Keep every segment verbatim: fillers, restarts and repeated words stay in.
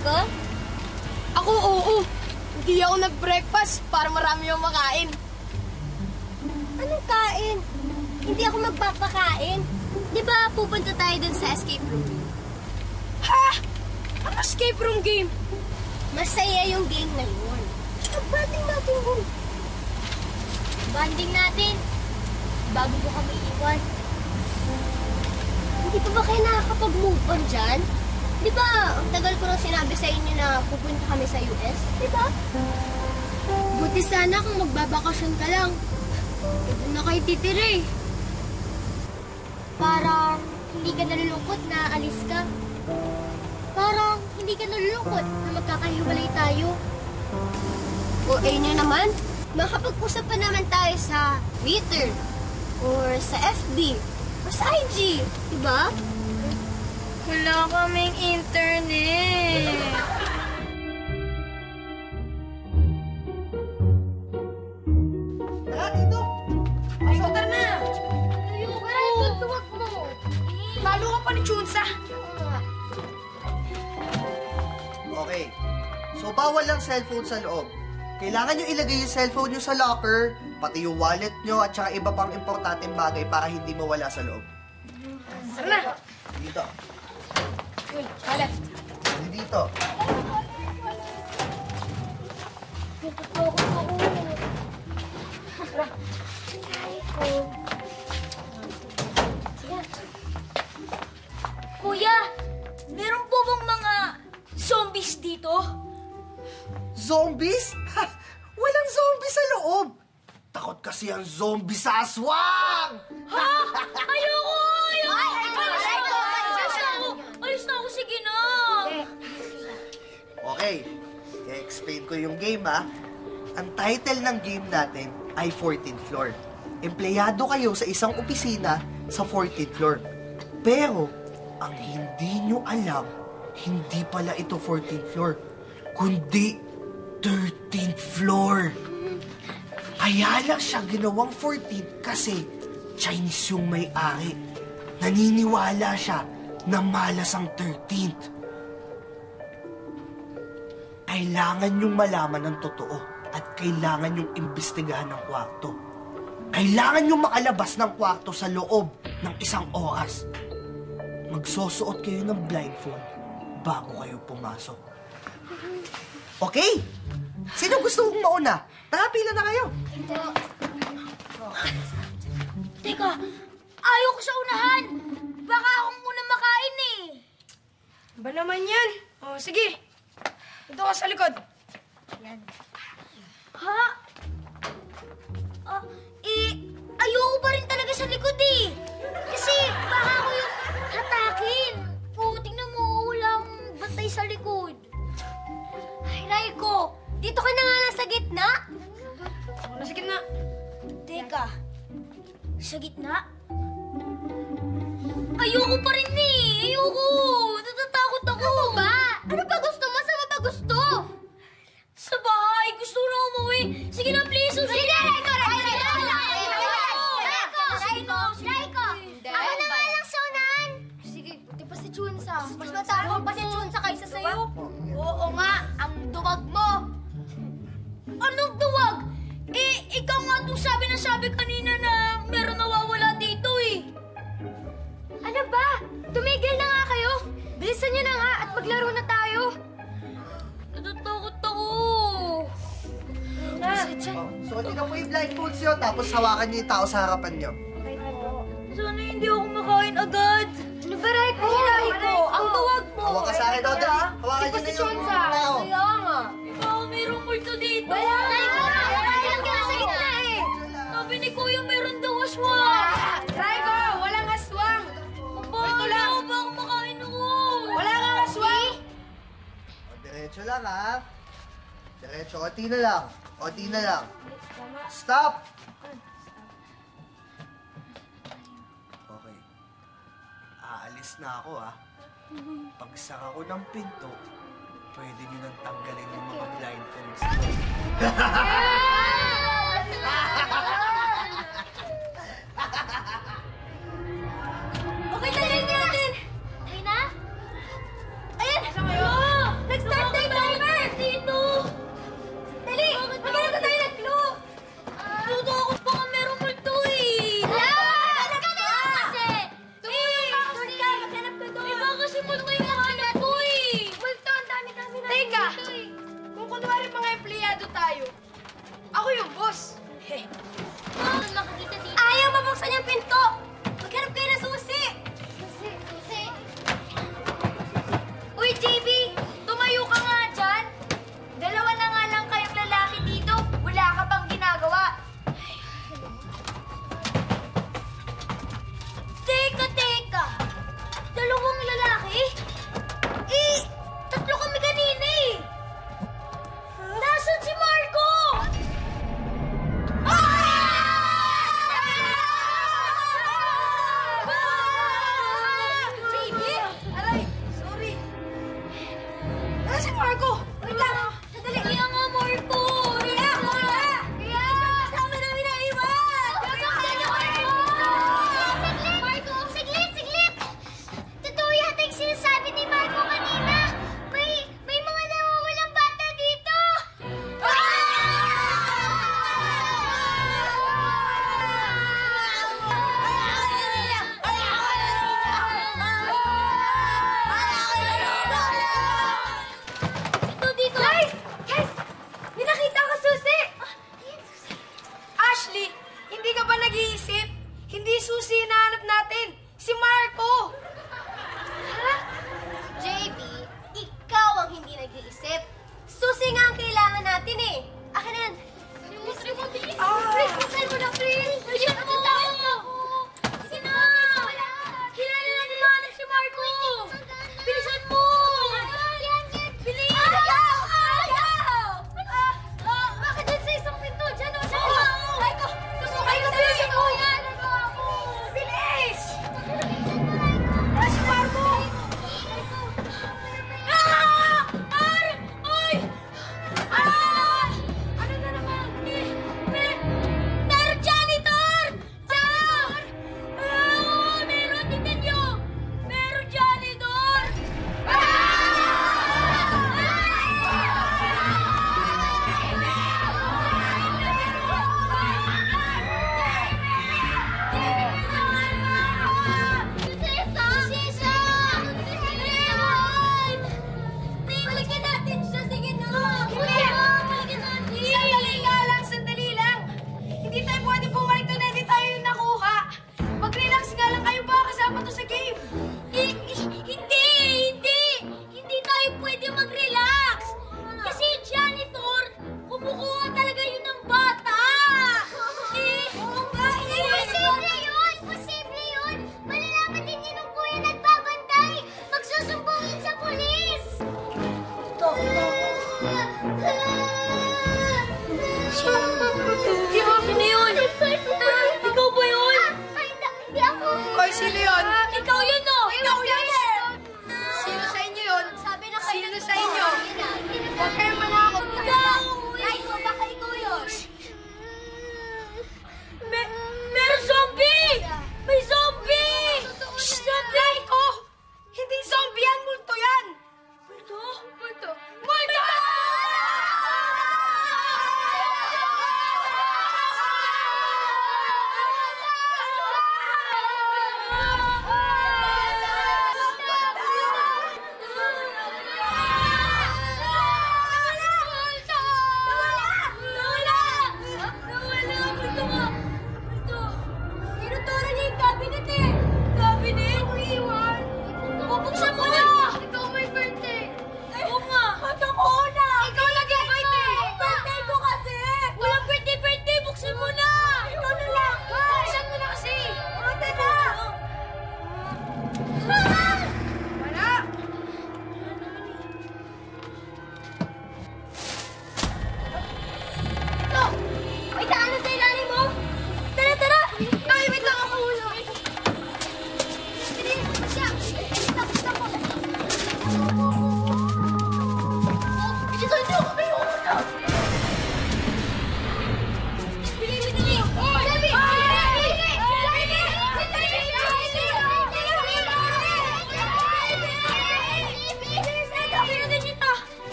ka? Ako, oo. Hindi ako nag-breakfast para marami yung makain. Anong kain? Hindi ako magpapakain. Di ba pupunta tayo dun sa escape room? Ha? Ano escape room game? Masaya yung game na yun. Mag-banding natin, Jung. Banding natin. Bago mo kami iwan. Hindi pa ba kayo nakakapag-move on dyan? Di ba, ang tagal ko nang sinabi sa inyo na pupunta kami sa U S? Di ba? Buti sana kung magbabakasyon ka lang. Ito na kayo titira eh. Parang hindi ka nalulungkot na alis ka. Parang hindi ka nalulungkot na magkakahiwalay tayo. O eh nyo naman, makapag-usap pa naman tayo sa Twitter, or sa F B, or sa I G, diba? Wala kaming internet. Tara, dito! Ay, tara na! Ayoko, Raikko, tuwag mo. Lalo ka pa ni Chunsa. Okay. So, bawal lang cellphone sa loob. Kailangan nyo ilagay yung cellphone nyo sa locker, pati yung wallet nyo, at saka iba pang importanteng bagay para hindi mawala sa loob. Tara na! Dito. Uy, wallet. Dito. Natatakot ako. Raikko. Sige. Kuya, meron po bang mga zombies dito? Zombies? Ha! Walang zombie sa loob! Takot kasi ang zombie sa aswang! Ha? Ayoko! Ayoko! Alis na ako! Alis na ako! Alis na ako! Sige na! Okay, i-explain ko yung game ha. Ang title ng game natin ay fourteenth floor. Empleyado kayo sa isang opisina sa fourteenth floor. Pero, ang hindi nyo alam, hindi pala ito fourteenth floor, kundi thirteenth floor. Kaya lang siya ginawang fourteenth kasi Chinese yung may-ari. Naniniwala siya na malas ang thirteenth. Kailangan yung malaman ng totoo at kailangan yung imbestigahan ng kwarto. Kailangan yung makalabas ng kwarto sa loob ng isang oras. Magsusuot kayo ng blindfold bago kayo pumasok. Okay? Sino gusto kong mauna? Tara, pila na kayo. Teka, ayaw ko sa unahan! Baka akong muna makain eh! Ba naman yan? O, sige. Ito ka sa likod. Yan. Ha? Ah, eh, ayoko pa rin talaga sa likod eh! Kasi baka ako yung hatakin! O, tingnan mo, walang bantay sa likod. Ay, Raikko, dito ka na nga lang sa gitna. Ako na sa gitna. Teka, sa gitna? Ayoko pa rin eh! Ayoko! Natatakot ako! Ano ba? Ano ba gusto mo? Saan mo ba gusto? Sa bahay! Gusto na umuwi! Sige na, please! Sige, Raikko! Raikko! Raikko! Raikko! Raikko! Ako na nga lang sa unahan. Sige, buti pa si Chunsa. Mas matapang pa si Chunsa kaysa sa'yo. Oo nga, ang duwag mo. Anong duwag? Eh, ikaw nga itong sabi na sabi kanina na meron nawawala dito eh. Ano ba? Tumigil na nga kayo. Bilisan niyo na nga at maglaro na tayo. Natatakot ako. Oh, suotin na po yung blindfolds nyo, tapos hawakan niyo yung tao sa harapan nyo. Sana hindi ako makain agad. Ano ba, Raikko? Raikko, ang duwag mo. Hawa ka sa akin, o, dali. Hawakan niyo na yung tao. Kaya nga. Baka mayroong multo dito. Wala nga. Wala ka na sa gitna eh. Sabi ni Kuya meron daw aswang. Raikko, walang aswang. Paano ako? Baka makain ako. Wala nga aswang. O, diretso lang, ha? Diretso, konti na lang. Konti na lang. Stop! Okay. Aalis na ako, ha? Pagsara ko ng pinto, pwede nyo nang tanggalin yung mga blindfolds. Okay, talin natin. Ayun na? Ayan! Saan kayo? Oo! Next time! Oh, makikita dito. Ayaw mabuksan yung pinto! Maghanap kayo ng susi! Susi, susi. Uy, J B! Tumayo ka nga dyan! Dalawa na nga lang kayong lalaki dito. Wala ka pang ginagawa. Teka, teka. Dalawang lalaki? Eh, tatlo kami kanina eh. Nasaan si Marco? Ah!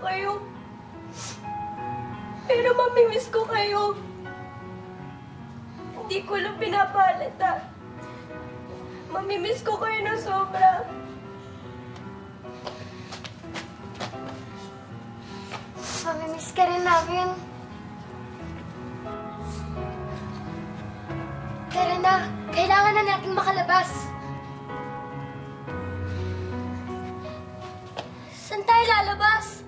kayo. Pero mamimiss ko kayo. Hindi ko lang pinapalata. Mamimiss ko kayo na sobra. Mamimiss ka rin namin. Tara na, kailangan na nating makalabas. Saan tayo lalabas?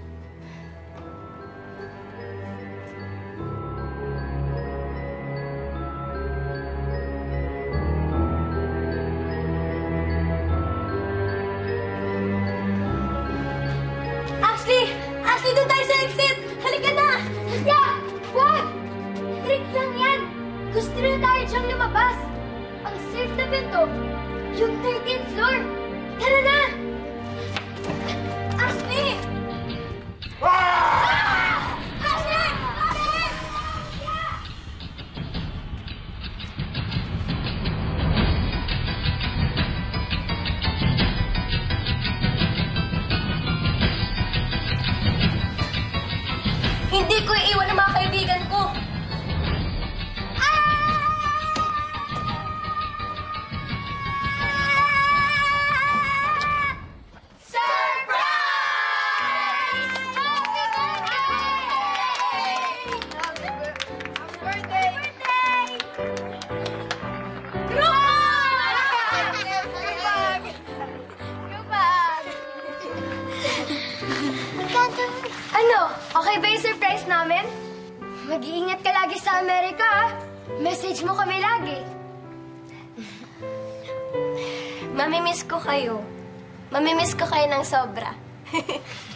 Ashley! Ashley, doon tayo sa exit! Halika na! Yeah! Wag! Trick lang yan! Gusto rin tayo diyang lumabas. Ang safe na pinto, yung thirteenth floor. Tara na! Ashley! Ah! Ashley! Ashley! Hindi ko iiwan ang mga kaibigan ko. Ano? Okay ba yung surprise namin? Mag-iingat ka lagi sa Amerika, ha? Message mo kami lagi. Mamimiss ko kayo. Mamimiss ko kayo ng sobra.